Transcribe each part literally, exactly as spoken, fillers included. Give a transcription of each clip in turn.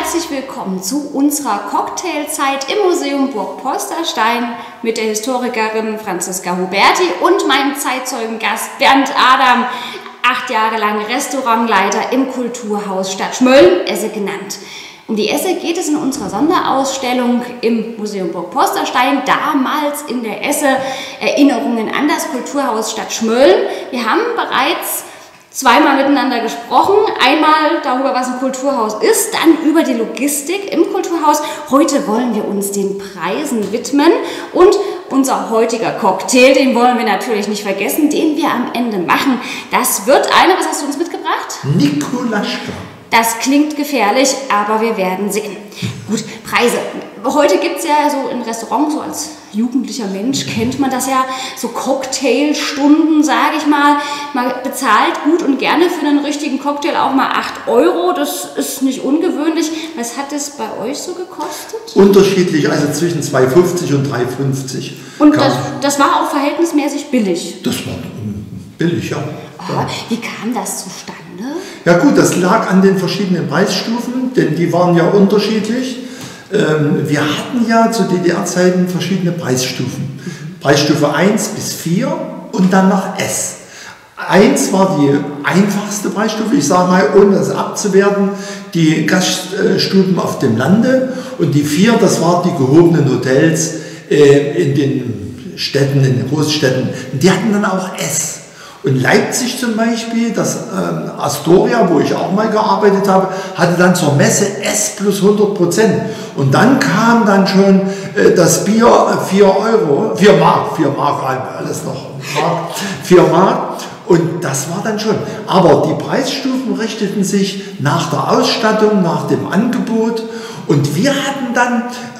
herzlich willkommen zu unserer Cocktailzeit im Museum Burg Polsterstein mit der Historikerin Franziska Huberti und meinem Zeitzeugengast Bernd Adam, acht Jahre lang Restaurantleiter im Kulturhaus Stadtschmölln, Esse genannt. Um die Esse geht es in unserer Sonderausstellung im Museum Burg Polsterstein, damals in der Esse Erinnerungen an das Kulturhaus Stadtschmölln. Wir haben bereits zweimal miteinander gesprochen, einmal darüber, was ein Kulturhaus ist, dann über die Logistik im Kulturhaus. Heute wollen wir uns den Preisen widmen und unser heutiger Cocktail, den wollen wir natürlich nicht vergessen, den wir am Ende machen. Das wird eine, was hast du uns mitgebracht? Nikolaschka. Das klingt gefährlich, aber wir werden sehen. Gut, Preise. Heute gibt es ja so in Restaurants, so als jugendlicher Mensch kennt man das ja, so Cocktailstunden, sage ich mal. Man bezahlt gut und gerne für einen richtigen Cocktail auch mal acht Euro. Das ist nicht ungewöhnlich. Was hat es bei euch so gekostet? Unterschiedlich, also zwischen zwei fünfzig und drei fünfzig. Und das, das war auch verhältnismäßig billig? Das war billig, ja. Oh, wie kam das zustande? Ja gut, das lag an den verschiedenen Preisstufen, denn die waren ja unterschiedlich. Wir hatten ja zu D D R-Zeiten verschiedene Preisstufen. Mhm. Preisstufe eins bis vier und dann noch S. eins war die einfachste Preisstufe, ich sage mal, ohne das abzuwerten, die Gaststuben auf dem Lande. Und die vier, das waren die gehobenen Hotels in den Städten, in den Großstädten. Die hatten dann auch S. Und Leipzig zum Beispiel, das ähm, Astoria, wo ich auch mal gearbeitet habe, hatte dann zur Messe S plus hundert Prozent. Und dann kam dann schon äh, das Bier vier Euro, vier Mark, vier Mark, alles noch Mark, vier Mark. Und das war dann schon. Aber die Preisstufen richteten sich nach der Ausstattung, nach dem Angebot. Und wir hatten dann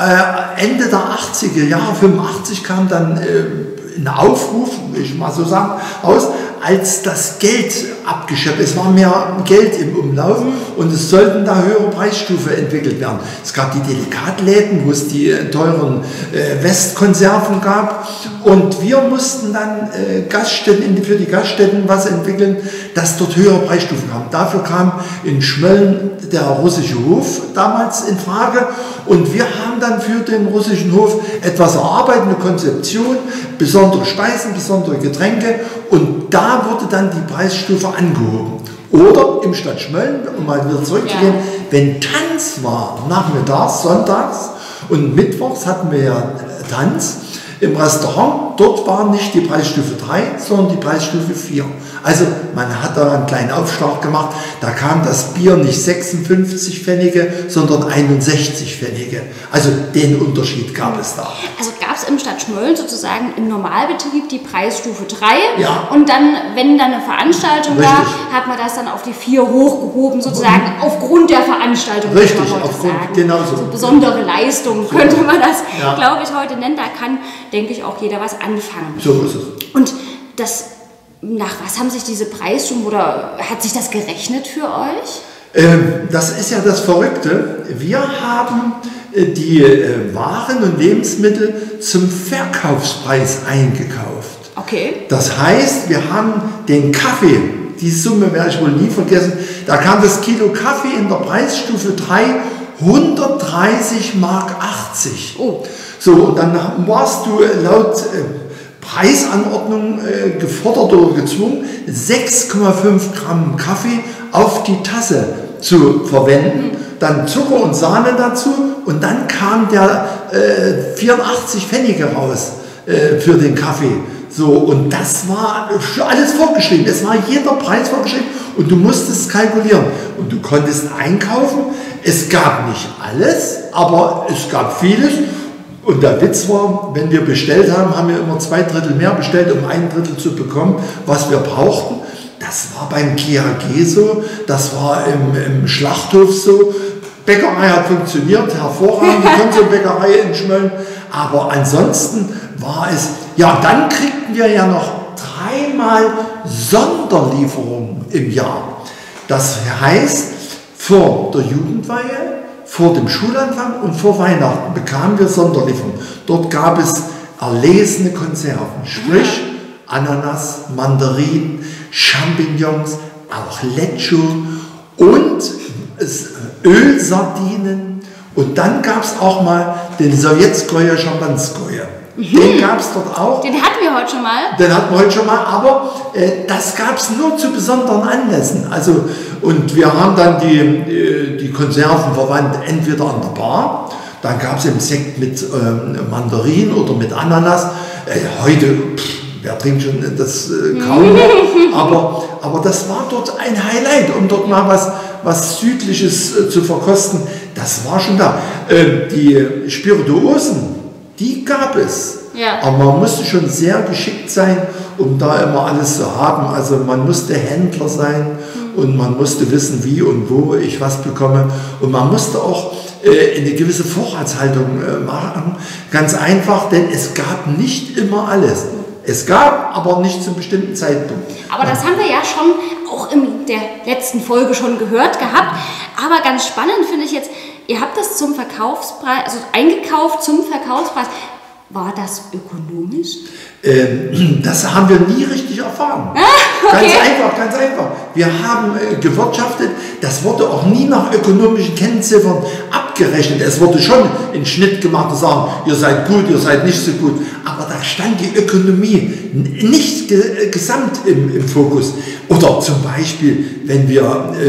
äh, Ende der achtziger Jahre, fünfundachtzig kam dann äh, ein Aufruf, will ich mal so sagen, aus, als das Geld abgeschöpft. Es war mehr Geld im Umlauf und es sollten da höhere Preisstufen entwickelt werden. Es gab die Delikatläden, wo es die teuren äh, Westkonserven gab und wir mussten dann äh, Gaststätten, für die Gaststätten was entwickeln, dass dort höhere Preisstufen kamen. Dafür kam in Schmölln der russische Hof damals in Frage und wir haben dann für den russischen Hof etwas erarbeitet, eine Konzeption, besondere Speisen, besondere Getränke und da wurde dann die Preisstufe angehoben. Oder im Stadtschmölln, um mal wieder zurückzugehen, ja. Wenn Tanz war, nachmittags, sonntags und mittwochs hatten wir ja Tanz im Restaurant, dort war nicht die Preisstufe drei, sondern die Preisstufe vier. Also man hat da einen kleinen Aufschlag gemacht, da kam das Bier nicht sechsundfünfzig Pfennige, sondern einundsechzig Pfennige. Also den Unterschied gab es da. Also gab es im Stadtschmölln sozusagen im Normalbetrieb die Preisstufe drei ja. Und dann, wenn dann eine Veranstaltung Richtig. war, hat man das dann auf die vier hochgehoben, sozusagen mhm. aufgrund der Veranstaltung. Richtig, aufgrund, genau so. Also besondere Leistung so. Könnte man das, ja. glaube ich, heute nennen. Da kann, denke ich, auch jeder was anfangen. So ist es. Und das... Nach was haben sich diese Preisstufen oder hat sich das gerechnet für euch? Ähm, das ist ja das Verrückte. Wir haben äh, die äh, Waren und Lebensmittel zum Verkaufspreis eingekauft. Okay. Das heißt, wir haben den Kaffee, die Summe werde ich wohl nie vergessen, da kam das Kilo Kaffee in der Preisstufe drei hundertdreißig Mark achtzig. Oh. So, und dann warst du laut äh, Preisanordnung äh, gefordert oder gezwungen, sechs Komma fünf Gramm Kaffee auf die Tasse zu verwenden, dann Zucker und Sahne dazu und dann kam der äh, vierundachtzig Pfennige raus äh, für den Kaffee. So, und das war alles vorgeschrieben, es war jeder Preis vorgeschrieben und du musstest kalkulieren und du konntest einkaufen. Es gab nicht alles, aber es gab vieles. Und der Witz war, wenn wir bestellt haben, haben wir immer zwei Drittel mehr bestellt, um ein Drittel zu bekommen, was wir brauchten. Das war beim G H G so, das war im, im Schlachthof so. Bäckerei hat funktioniert, hervorragend, die Konsumbäckerei in Schmölln. Aber ansonsten war es, ja, dann kriegten wir ja noch dreimal Sonderlieferungen im Jahr. Das heißt, vor der Jugendweihe, vor dem Schulanfang und vor Weihnachten bekamen wir Sonderlieferungen. Dort gab es erlesene Konserven, sprich Ananas, Mandarinen, Champignons, auch Lecho und Ölsardinen und dann gab es auch mal den Sowjetskoje Schamanskoje. Mhm. Den gab es dort auch. Den hatten wir heute schon mal. Den hatten wir heute schon mal, aber äh, das gab es nur zu besonderen Anlässen. Also, und wir haben dann die, äh, die Konserven verwandt, entweder an der Bar, dann gab es eben Sekt mit ähm, Mandarin oder mit Ananas. Äh, heute, pff, wer trinkt schon das äh, kaum noch, aber, aber das war dort ein Highlight, um dort mal was, was Südliches äh, zu verkosten. Das war schon da. Äh, die Spirituosen, die gab es. Ja. Aber man musste schon sehr geschickt sein, um da immer alles zu haben. Also man musste Händler sein mhm. und man musste wissen, wie und wo ich was bekomme. Und man musste auch äh, eine gewisse Vorratshaltung äh, machen. Ganz einfach, denn es gab nicht immer alles. Es gab, aber nicht zum bestimmten Zeitpunkt. Aber das haben wir ja schon auch in der letzten Folge schon gehört gehabt. Aber ganz spannend finde ich jetzt, ihr habt das zum Verkaufspreis, also eingekauft zum Verkaufspreis. War das ökonomisch? Ähm, das haben wir nie richtig erfahren. Ah, okay. Ganz einfach, ganz einfach. Wir haben äh, gewirtschaftet, das wurde auch nie nach ökonomischen Kennziffern abgerechnet. Es wurde schon in Schnitt gemacht und sagen, ihr seid gut, ihr seid nicht so gut. Aber da stand die Ökonomie nicht ge gesamt im, im Fokus. Oder zum Beispiel, wenn wir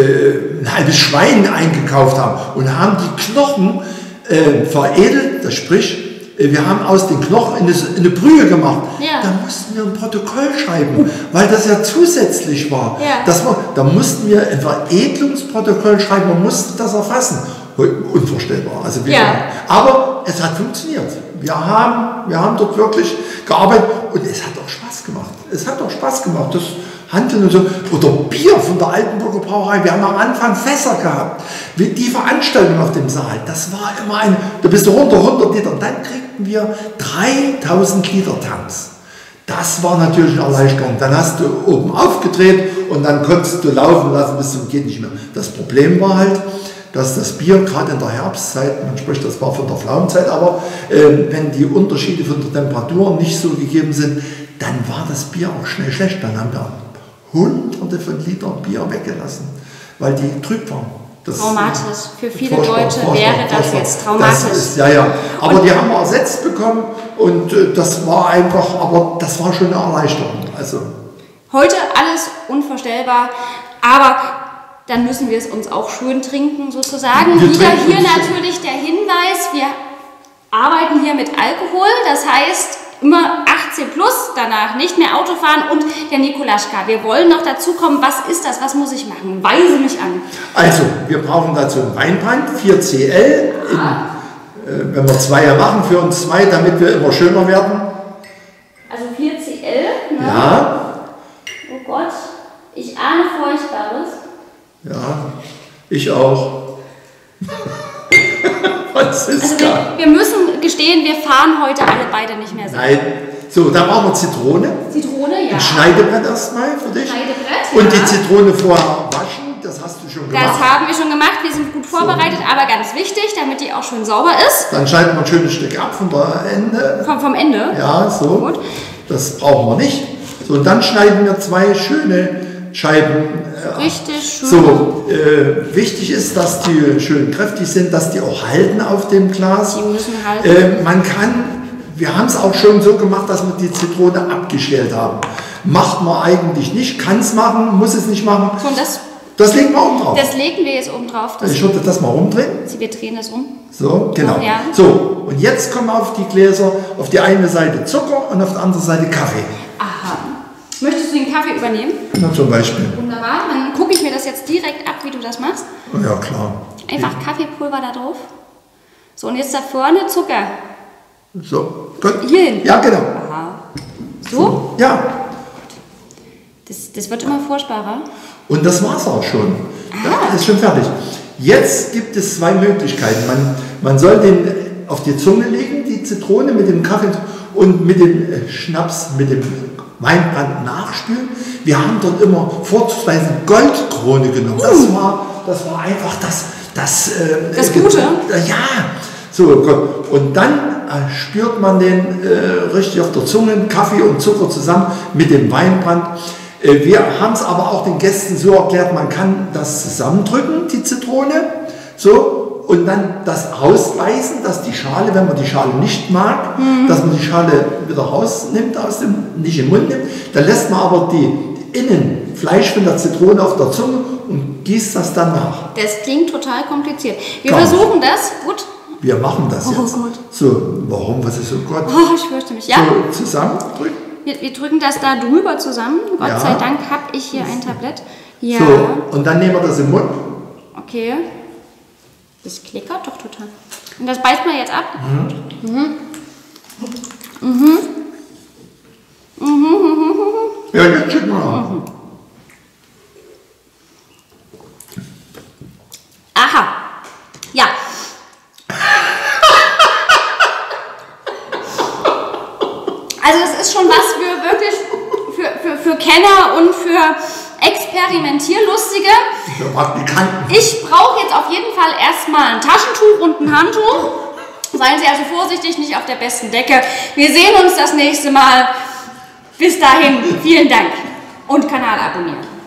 äh, ein halbes Schwein eingekauft haben und haben die Knochen äh, veredelt, das sprich, wir haben aus den Knochen eine, eine Brühe gemacht. Ja. Da mussten wir ein Protokoll schreiben, weil das ja zusätzlich war. Ja. Das war da mussten wir ein Veredelungsprotokoll schreiben, man musste das erfassen. Unvorstellbar. Also wir ja. Aber es hat funktioniert. Wir haben, wir haben dort wirklich gearbeitet und es hat auch Spaß gemacht. Es hat auch Spaß gemacht. Das Handeln und so. Oder Bier von der Altenburger Brauerei. Wir haben am Anfang Fässer gehabt. Die Veranstaltung auf dem Saal, das war immer ein, da bist du runter, hundert Liter. Dann kriegten wir dreitausend Liter Tanks. Das war natürlich eine Erleichterung. Dann hast du oben aufgedreht und dann konntest du laufen lassen bis zum geht nicht mehr. Das Problem war halt, dass das Bier gerade in der Herbstzeit, man spricht, das war von der Pflaumenzeit, aber äh, wenn die Unterschiede von der Temperatur nicht so gegeben sind, dann war das Bier auch schnell schlecht. Dann haben wir hunderte von Litern Bier weggelassen, weil die trüb waren. Das traumatisch. Für viele Deutsche wäre das jetzt traumatisch. Das ist, ja, ja. Aber und die haben wir ersetzt bekommen und äh, das war einfach, aber das war schon eine Erleichterung. Also heute alles unvorstellbar, aber dann müssen wir es uns auch schön trinken sozusagen. Wir Wieder hier natürlich der Hinweis, wir arbeiten hier mit Alkohol, das heißt immer achtzehn plus, danach nicht mehr Auto fahren und der Nikolaschka. Wir wollen noch dazu kommen, was ist das, was muss ich machen? Weise mich an. Also, wir brauchen dazu einen Weinbrand, vier C L, in, äh, wenn wir Zweier machen, für uns zwei, damit wir immer schöner werden. Also vier C L, ne? Ja. Oh Gott, ich ahne Furchtbares. Ja, ich auch. Also wir, wir müssen gestehen, wir fahren heute alle beide nicht mehr so. Nein. So, dann brauchen wir Zitrone. Zitrone, ja. Ein Schneidebrett erstmal für dich. Schneidebrett, Und ja. die Zitrone vorher waschen, das hast du schon gemacht. Das haben wir schon gemacht, wir sind gut vorbereitet, so. Aber ganz wichtig, damit die auch schön sauber ist. Dann schneiden wir ein schönes Stück ab vom Ende. Vom, vom Ende? Ja, so. Gut. Das brauchen wir nicht. So, und dann schneiden wir zwei schöne Scheiben. Richtig schön. So, äh, wichtig ist, dass die schön kräftig sind, dass die auch halten auf dem Glas. Die müssen halten. Äh, man kann, wir haben es auch schon so gemacht, dass wir die Zitrone abgeschält haben. Macht man eigentlich nicht, kann es machen, muss es nicht machen. So, und das, das legen wir oben drauf. Das legen wir jetzt oben drauf. Das ich würde das mal rumdrehen. Wir drehen das um. So, genau. Oh, ja. So, und jetzt kommen auf die Gläser, auf die eine Seite Zucker und auf der anderen Seite Kaffee. Aha. Möchtest du den Kaffee übernehmen? Na, zum Beispiel. Wunderbar, dann gucke ich mir das jetzt direkt ab, wie du das machst. Ja, klar. Einfach ja. Kaffeepulver da drauf. So, und jetzt da vorne Zucker. So, gut. Hier hin? Ja, genau. Aha. So? Ja. Das, das wird immer furchtbarer. Und das war's auch schon. Ah. Das ist schon fertig. Jetzt gibt es zwei Möglichkeiten. Man, man soll den auf die Zunge legen, die Zitrone mit dem Kaffee und mit dem Schnaps, mit dem Weinbrand nachspülen. Wir haben dort immer vorzugsweise Goldkrone genommen. Uh. Das war, das war einfach das, das, äh, das Gute. Äh, ja, so und dann äh, spürt man den äh, richtig auf der Zunge, Kaffee und Zucker zusammen mit dem Weinbrand. Wir haben es aber auch den Gästen so erklärt, man kann das zusammendrücken, die Zitrone, so, und dann das ausbeißen, dass die Schale, wenn man die Schale nicht mag, mhm. dass man die Schale wieder rausnimmt, aus dem, nicht im Mund nimmt. Dann lässt man aber die, die Innenfleisch von der Zitrone auf der Zunge und gießt das dann nach. Das klingt total kompliziert. Wir Gar versuchen nicht. das, gut. Wir machen das oh jetzt. Gott. So, warum, was ist so Gott? Oh, ich fürchte mich, ja. So, zusammendrücken. Wir, wir drücken das da drüber zusammen. Gott ja. sei Dank habe ich hier ein Tablett. Ja. So, und dann nehmen wir das im Mund. Okay. Das klickert doch total. Und das beißt man jetzt ab. Mhm. Mhm. Mhm. Mhm. Mhm. Ja, jetzt schicken wir noch. Mhm. Aha. Ja. Also es ist schon was für wirklich für, für, für Kenner und für Experimentierlustige. Für Praktikanten. Ich brauche jetzt auf jeden Fall erstmal ein Taschentuch und ein Handtuch. Seien Sie also vorsichtig, nicht auf der besten Decke. Wir sehen uns das nächste Mal. Bis dahin, vielen Dank und Kanal abonnieren.